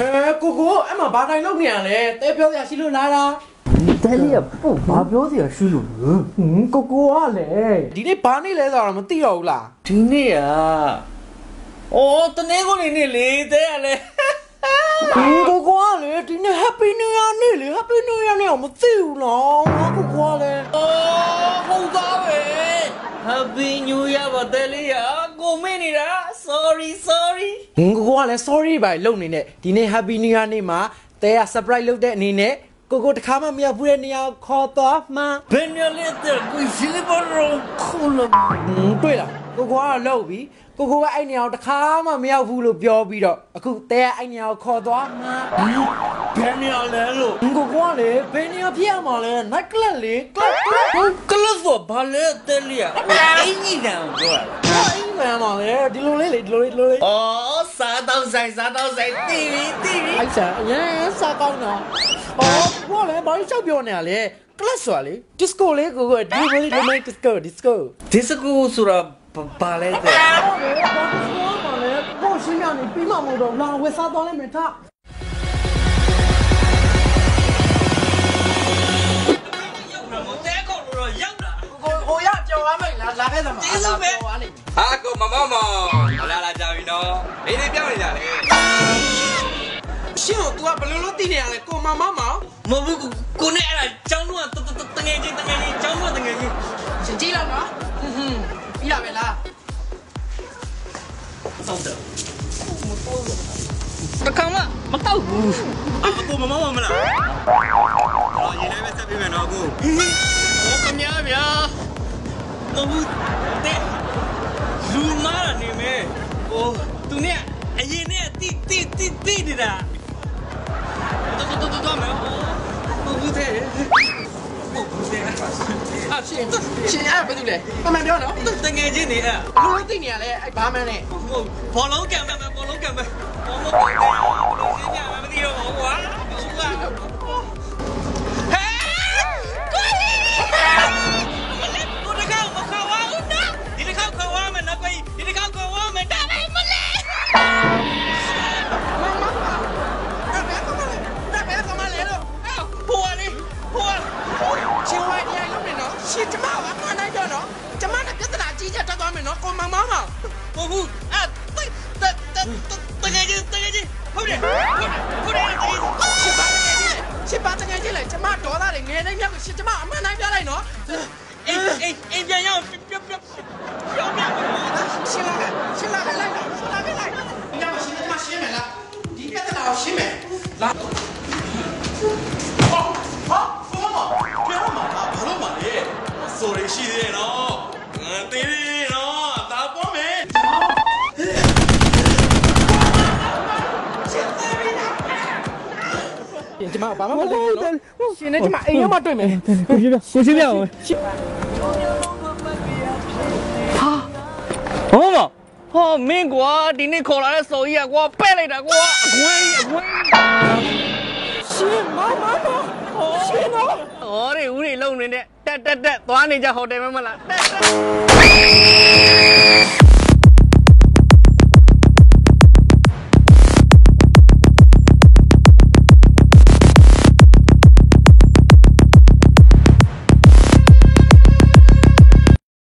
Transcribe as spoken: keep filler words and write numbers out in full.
哎，哥哥，俺们八代六年嘞，代表下西路来了。 代理也不发表这水路。 嗯，哥哥啊嘞，你那八年来咋么地了啦？ 真的啊！哦，等那个年你来的嘞。 嗯，哥哥啊嘞，今年 Happy New Year 呢嘞 ，Happy New Year 呢，我们走了，我哥哥嘞。 哦，好大喂 ！Happy New Year 吧，代理啊，我没你啦 ，sorry sorry。 嗯，哥哥啊嘞 ，sorry 吧，老年嘞，今年 Happy New Year 呢嘛，แต่ surprise လုပ်တဲ့အနေနဲ့ကိုကိုတခါမှမရောက်ဘူးတဲ့နေရာခေါ်သွားမှာဘယ်နေလဲတဲ့ကိုရှိနေပါတော့ခေါ်လို့อืมတွေ့လားကိုကိုကတော့လောက်ပြီကိုကိုကအဲ့နေရာကိုတခါမှမရောက်ဘူးလို့ပြောပြီးတော့အခုတဲအဲ့နေရာကိုခေါ်သွားမှာဘယ်နေလဲလို့ကိုကိုကလေဘယ်နေရာဖြစ်ရမှာလဲ night club လေ club club ကလစ်ဆိုဘာလဲတဲ့လေအင်းကြီးတယ်ပြောတာအဲ့ဒီမှာမှာလေဒီလိုလေးလေဒီလိုလေးဒီလိုလေးအော်စားတော့ဆိုင်စားတော့ဆိုင်တီဗီတီဗီအဲ့ဆာအရင်စားကောင်းတော့အော်ကိုကလေဘာလို့ချက်ပြောနေရလဲ club ဆိုတာလေ disco လေကိုကိုဒီလိုလေးဒီလို disco disco ဒီစကူဆိုတာဘာလဲတဲ့ကိုရှင်းရနေပြီးမှမဟုတ်တော့လာဝယ်စားသွားလိုက်မယ်ထားဟိုရကြော်ရမယ်လားလာခဲ့သမားကျေးဇူးပဲဟာကိုမမမောင်လာလာကြပြီနော်နေနေပြောင်းနေကြလေရှင်းတော့ तू ကဘယ်လိုလုပ်သိနေရလဲကိုမမမောင်မဟုတ်ဘူးကိုနဲ့အဲ့ဒါကျောင်းတော့တငယ်ချင်းတငယ်ချင်းကျောင်းတော့တငယ်ချင်းရှင်ကြည့်လောက်နော်ဟွန်းဟွန်းပြီးရမယ်လားစောင့်တယ်မတော်ဘူးတခါမှမတောက်ဘူးအကိုမမမောင်မလားအော်ရေလည်းပဲဆက်ပြီးမယ်နော်ကိုဟောခမရဗျာမဟုတ်တဲ့လူမားနေမယ်ဟိုသူနဲ့အရင်နဲ့တိတိတိတိနေတာတော်တော်တော်တော်မယ်ဟုတ်ဘူးတဲ့ဟုတ်ဘူးတဲ့啊，ရှင်ရှင်အဲ့ဘာလုပ်လဲမမှန်ပြောနော်တငယ်ချင်းနေအဲ့လူလို့သိနေရလဲအဲ့ဘာမှန်းနဲ့ဟုတ်ဘောလုံးကံမယ်ဘောလုံးကံမယ်ဘောမပေါ်တယ်လူစင်းကြမသိတော့ဘူးကွာဟုတ်ကဲ့ဟဲ့ကိုလီမလေးကိုတကောက်မခေါ်ဝါဦးနော်ဒီတကောက်ခေါ်ဝါမယ်နော်ကိုဒီတကောက်ခေါ်ဝါမယ်ဒါပဲမလေးအဲ့ဘယ်ကမလဲဒါဘယ်ကမလဲလို့ဟိုလေဟိုရှင်ဝိုင်းနေရုံနဲ့နော်ရှင်ကျမကမှန်နိုင်တော့နော်ကျမနဲ့ပြဿနာကြီးချက်တက်သွားမယ်နော်ကိုမောင်မောင်မောင်ဟုတ်ဘူးအဲ့တတတငယ်ချင်းတငယ်ချင်းဟုတ်တယ်ဟုတ်တယ်တငယ်ချင်းရှင်ပါတကယ်ကြီးလေရှင်ပါတကယ်ကြီးလေကျမဒေါသတွေငယ်တိုင်းမြောက်ရှင်ကျမအမှန်တိုင်းပြောလိုက်နော်အေးအေးအေးပြန်ရအောင်ပြပြပြပြောပြရှင်လာခဲ့ရှင်လာခဲ့လိုက်နော်ရှင်လာခဲ့လိုက်ဒီကမှရှင်ကျမရှင်းမယ်လားဒီပြဿနာကိုရှင်းမယ်လာဟောဟောကိုမောင်ပြောမှာဘာလို့မလဲဆိုရရှိသေးတယ်နော်တေးသေးနော်ဒါပေါ်မယ်ရှင်ကျမဘာမှမလုပ်ဘူးနော်ရှင်နဲ့ကျမအိမ်ရောက်မှတွေ့မယ်ကိုရှိပြကိုရှိပြအောင်ဟာဟောမဟောမင်းကွာဒီနေ့ခေါ်လာတဲ့စော်ကြီးကွာပဲ့လိုက်တာကွာအခွင့်အခွင့်ရှင်မမမရှင်နော်ဟောတွေဦးတွေလုံနေတဲ့တက်တက်တက်သွားနေကြဟိုတယ်မမလားတက်တက်